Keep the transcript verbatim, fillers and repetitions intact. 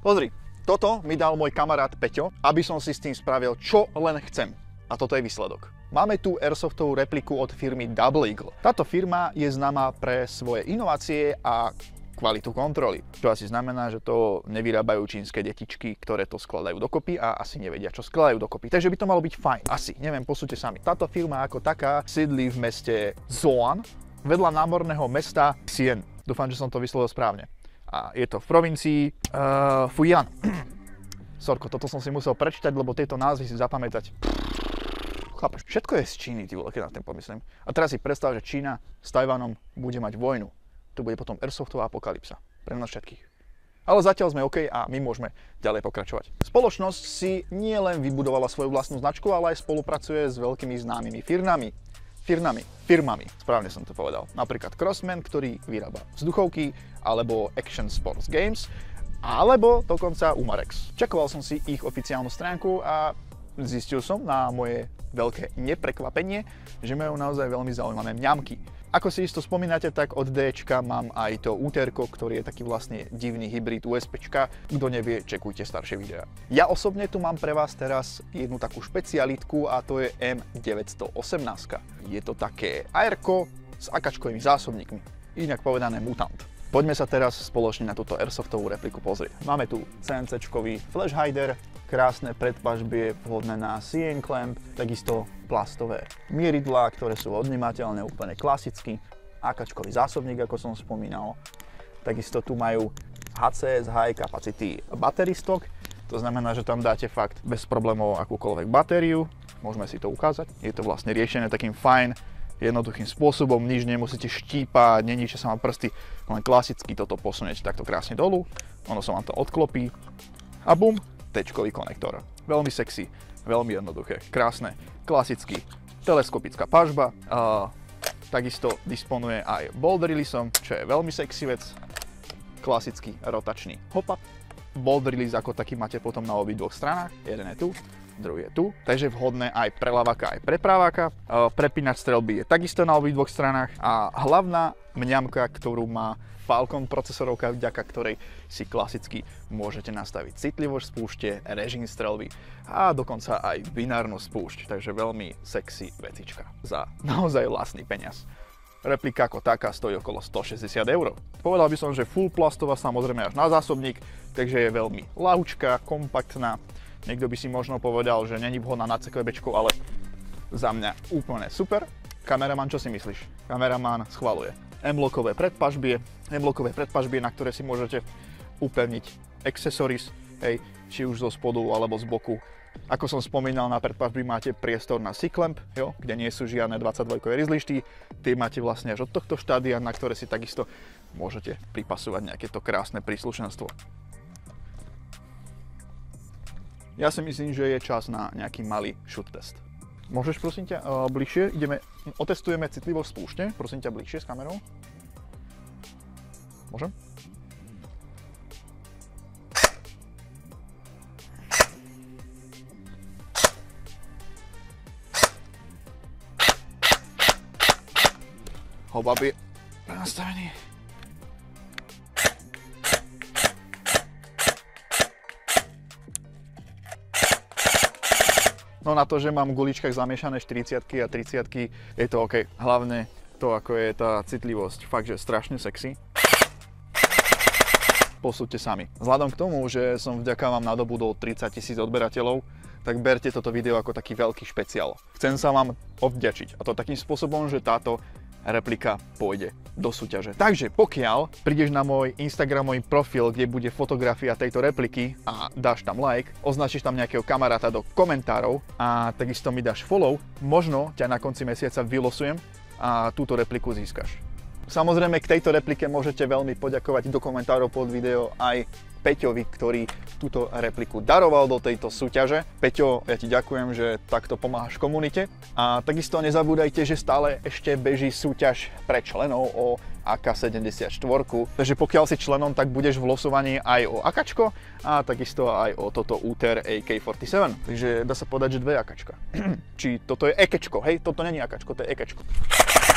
Pozri, toto mi dal môj kamarát Peťo, aby som si s tým spravil čo len chcem. A toto je výsledok. Máme tu airsoftovú repliku od firmy Double Eagle. Táto firma je známa pre svoje inovácie a kvalitu kontroly. Čo asi znamená, že to nevyrábajú čínske detičky, ktoré to skladajú dokopy a asi nevedia, čo skladajú dokopy. Takže by to malo byť fajn. Asi, neviem, posúďte sami. Táto firma ako taká sídli v meste Zhoan, vedľa námorného mesta Xi'an. Dúfam, že som to vyslovil správne. A je to v provincii uh, Fujian. Sorko, toto som si musel prečítať, lebo tieto názvy si zapamätať. Chápeš, všetko je z Číny, ty vole, keď na tým pomyslím. A teraz si predstav, že Čína s Tajvanom bude mať vojnu. Tu bude potom airsoftová apokalypsa. Pre nás všetkých. Ale zatiaľ sme OK a my môžeme ďalej pokračovať. Spoločnosť si nie len vybudovala svoju vlastnú značku, ale aj spolupracuje s veľkými známymi firmami. Firmami, firmami, správne som to povedal. Napríklad Crossman, ktorý vyrába vzduchovky, alebo Action Sports Games, alebo dokonca Umarex. Čakoval som si ich oficiálnu stránku a zistil som na moje veľké neprekvapenie, že majú naozaj veľmi zaujímavé mňamky. Ako si isto spomínate, tak od Dčka mám aj to úterko, ktorý je taký vlastne divný hybrid USBčka. Kto nevie, čekujte staršie videá. Ja osobne tu mám pre vás teraz jednu takú špecialitku a to je em deväťstoosemnásť. Je to také airko s akačkovými zásobníkmi, inak povedané mutant. Poďme sa teraz spoločne na túto airsoftovú repliku pozrieť. Máme tu CNCčkový flash hider, krásne predpažbie vhodné na C N clamp, takisto plastové mieridlá, ktoré sú odnímateľné úplne klasicky, akačkový zásobník, ako som spomínal. Takisto tu majú há cé es High Capacity Battery Stock, to znamená, že tam dáte fakt bez problémov akúkoľvek batériu. Môžeme si to ukázať. Je to vlastne riešené takým fajn, jednoduchým spôsobom, nič nemusíte štípať, neníčia sa vám prsty, len klasicky toto posuniete takto krásne dolu, ono sa vám to odklopí a bum, téčkový konektor. Veľmi sexy, veľmi jednoduché, krásne, klasicky, teleskopická pažba, a takisto disponuje aj bolt releaseom, čo je veľmi sexy vec, klasický rotačný hop-up. Bolt release ako taký máte potom na obidvoch stranách, jeden je tu, druhý je tu, takže vhodné aj pre ľaváka, aj pre praváka. Prepínač strelby je takisto na obidvoch stranách a hlavná mňamka, ktorú má Falcon procesorovka, vďaka ktorej si klasicky môžete nastaviť citlivosť spúšte, režim strelby a dokonca aj binárnu spúšť, takže veľmi sexy vecička za naozaj vlastný peniaz. Replika ako taká stojí okolo stošesťdesiat eur. Povedal by som, že full plastová, samozrejme až na zásobník, takže je veľmi ľahučká, kompaktná. Niekto by si možno povedal, že není vhodná na cé ká béčko, ale za mňa úplne super. Kameraman, čo si myslíš? Kameraman schvaluje. M-lokové predpažbie, M-lokové predpažbie, na ktoré si môžete upevniť accessories, hej, či už zo spodu alebo z boku. Ako som spomínal, na predpažbí máte priestor na C-clamp, jo, kde nie sú žiadne dvadsaťdvojkové rizlišty. Tie máte vlastne až od tohto štádia, na ktoré si takisto môžete pripasovať nejaké to krásne príslušenstvo. Ja si myslím, že je čas na nejaký malý shoot test. Môžeš prosím ťa uh, bližšie, ideme, otestujeme citlivosť spúšte, prosím ťa bližšie s kamerou. Môžem? Hop-up je prenastavený. No na to, že mám v guličkách zamiešané štyridsiatky a tridsiatky, je to OK. Hlavne to, ako je tá citlivosť, fakt, že strašne sexy. Posúďte sami. Vzhľadom k tomu, že som vďaka vám nadobudol tridsaťtisíc odberateľov, tak berte toto video ako taký veľký špeciál. Chcem sa vám odvďačiť, a to takým spôsobom, že táto replika pôjde do súťaže. Takže pokiaľ prídeš na môj Instagramový profil, kde bude fotografia tejto repliky a dáš tam like, označíš tam nejakého kamaráta do komentárov a takisto mi dáš follow, možno ťa na konci mesiaca vylosujem a túto repliku získaš. Samozrejme, k tejto replike môžete veľmi poďakovať do komentárov pod video aj Peťovi, ktorý túto repliku daroval do tejto súťaže. Peťo, ja ti ďakujem, že takto pomáhaš komunite. A takisto nezabúdajte, že stále ešte beží súťaž pre členov o á ká sedemdesiatštyri. Takže pokiaľ si členom, tak budeš v losovaní aj o AKčko a takisto aj o toto úter á ká štyridsaťsedem. Takže dá sa povedať, že dve AKčka. Či toto je EKčko, hej? Toto není AKčko, to je EKčko.